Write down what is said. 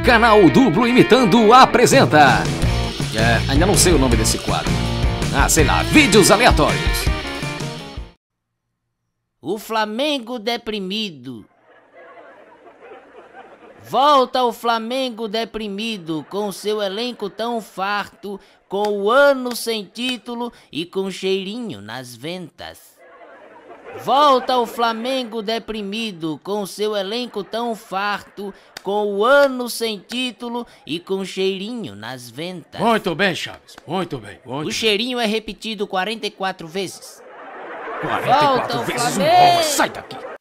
Canal Duplo Imitando apresenta... ainda não sei o nome desse quadro. Sei lá, vídeos aleatórios. O Flamengo deprimido. Volta o Flamengo deprimido, com seu elenco tão farto, com o ano sem título e com cheirinho nas ventas. Volta o Flamengo deprimido, com seu elenco tão farto, com o ano sem título e com cheirinho nas ventas. Muito bem, Chaves, muito bem. O cheirinho é repetido 44 vezes. 44 vezes um gol, sai daqui.